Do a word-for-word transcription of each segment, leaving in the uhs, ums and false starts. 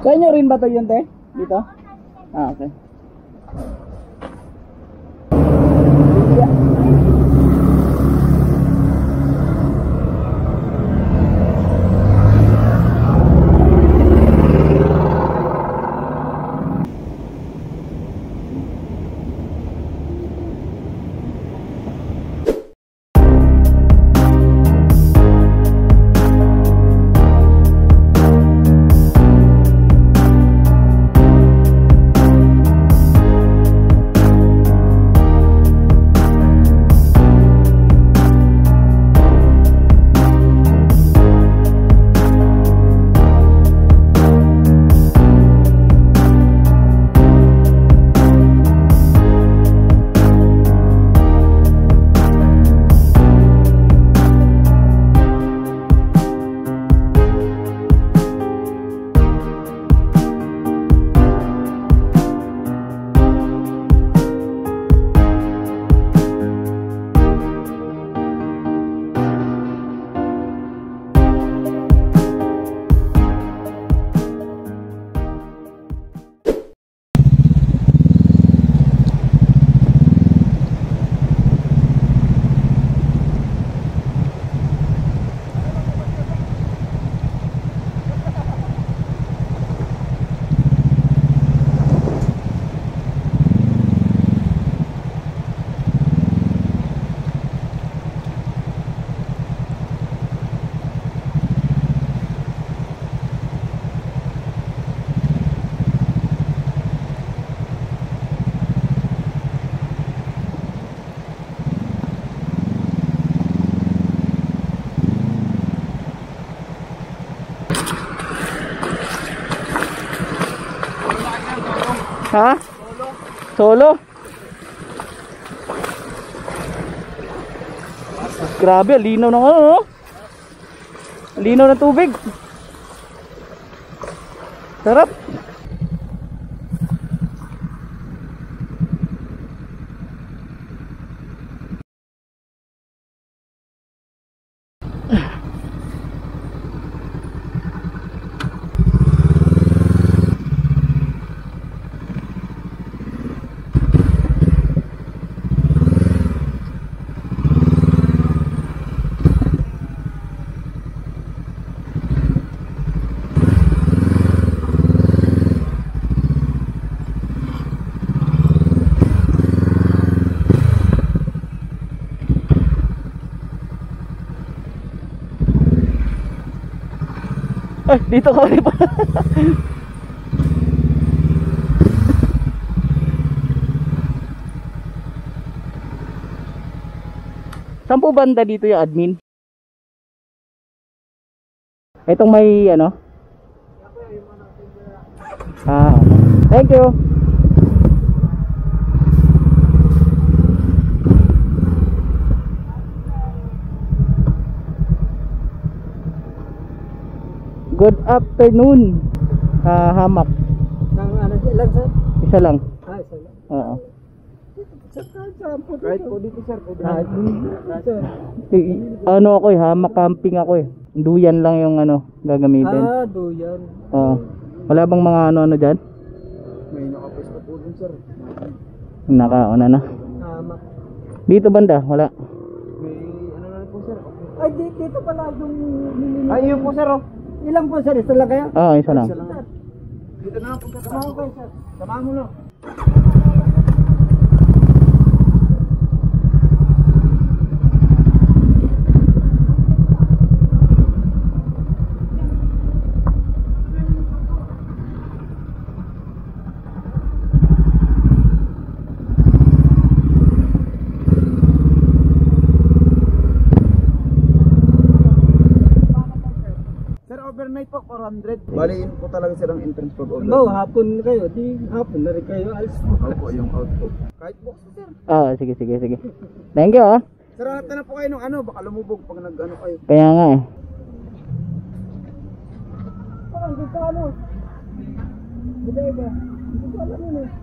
Sa inyo rin ba to yun, te? Dito? Ah, okay. Ha? Solo. Solo? Grabe, linaw ng ano, no? Linaw ng tubig. Sarap. Ay, dito ka rin pa. Saan po banda dito yung admin? Itong may ano? Ah, thank you. Good afternoon. Ah, hamak. Nang ano lang sir? Isa lang. Ah, isa lang. Oo. Right po dito sir. Ah, sir. Ano ako eh, hamak camping ako eh. Duyan lang yung ano gagamitin. Ah, duyan. Oo. Wala bang mga ano-ano diyan? May nakapesto po dun sir. Nakauna na. Hamak. Dito banda, wala. May ano na po sir. Ay, dito, dito pala yung ay, yun po sir. Oh. Ilang po sir? Isa lang kayo? Oo, isa lang. Dito na po sir. Samahan ko sir. Samahan mo no. Overnight po, four hundred. Bali, yun po talaga silang entrance pag overnight. No, hapon kayo. Di hapon na rin kayo. Alis mo. Opo, yung out po. Kahit box sir. Ah, sige, sige, sige. Thank you ah. Sir, hanap na po kayo ng ano, baka lumubog pag nag-ano kayo. Kaya nga eh. Parang dito ano? Dito ba? Dito alam mo eh.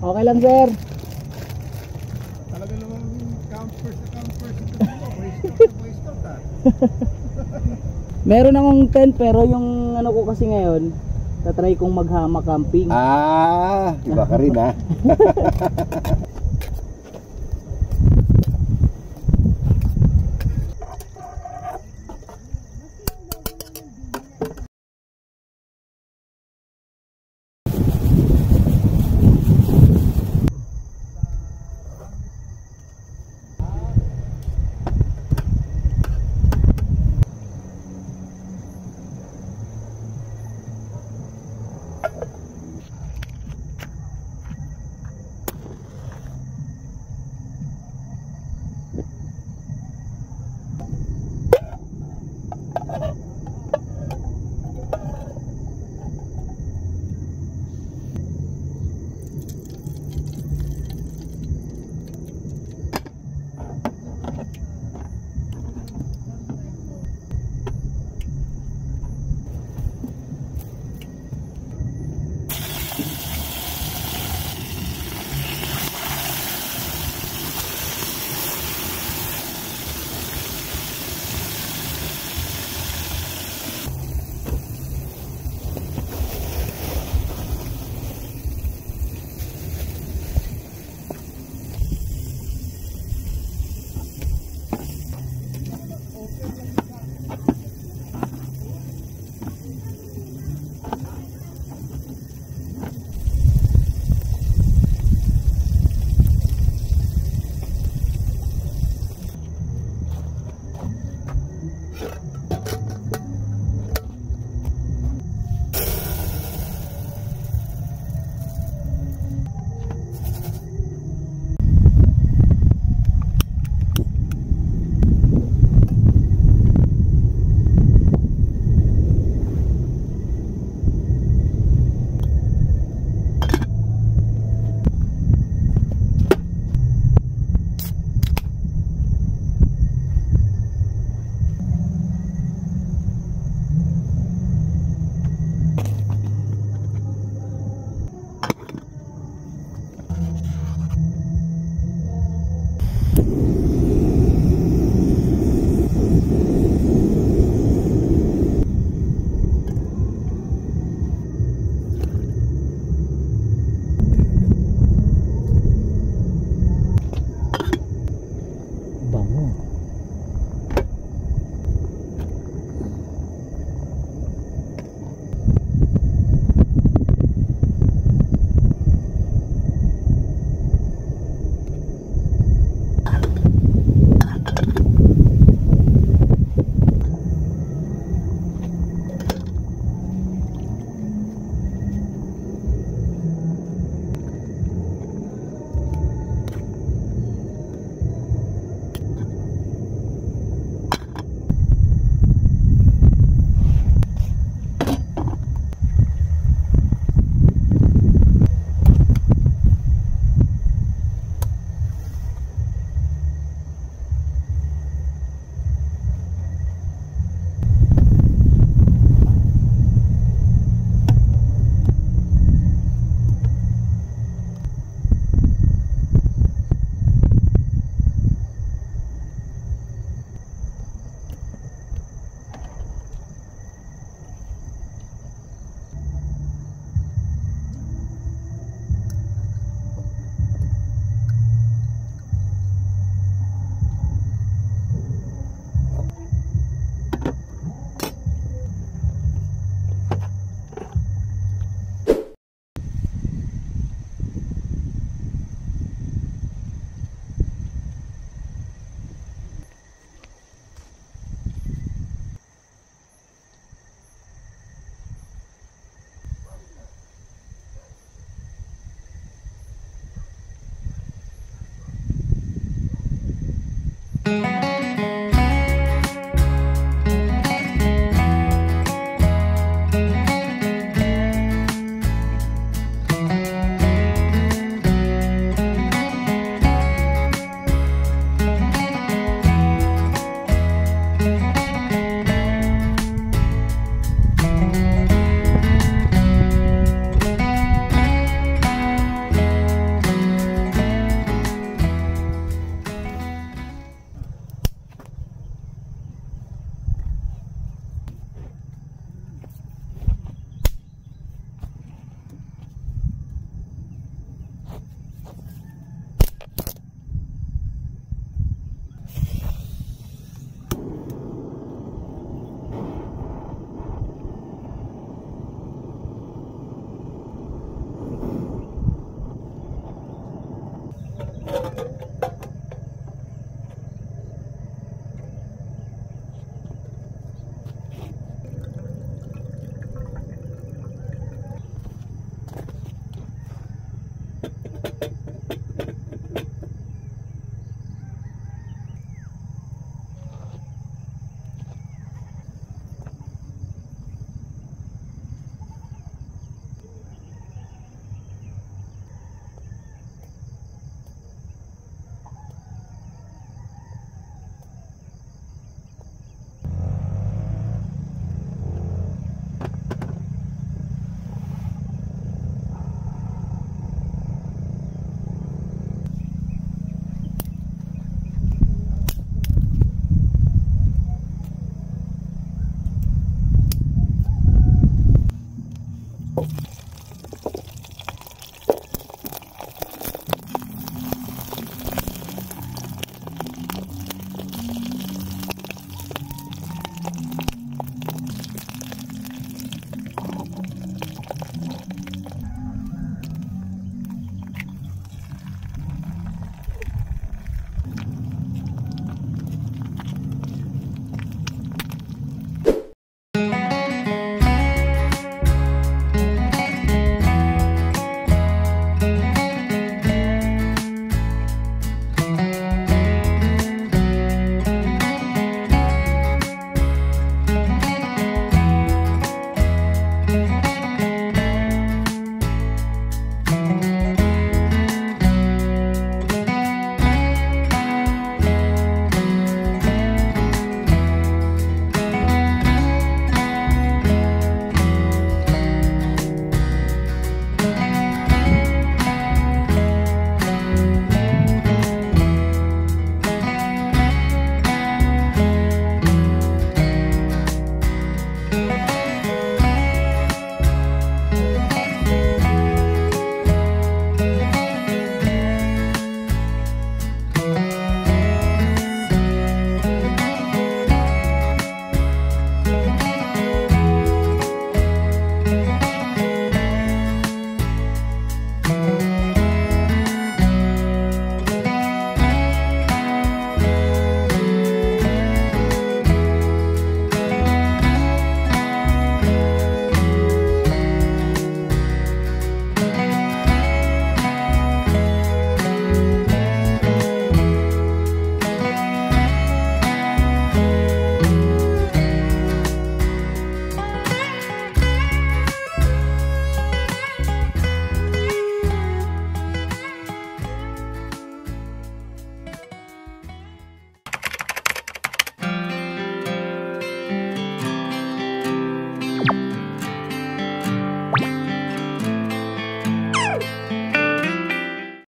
Okay lang, sir. Talaga naman campers na campers ito mo. Boy Scout na Boy Scout ah. Meron akong tent pero yung ano ko kasi ngayon, tatry kong maghama camping. Ah, iba ka rin ah. sir.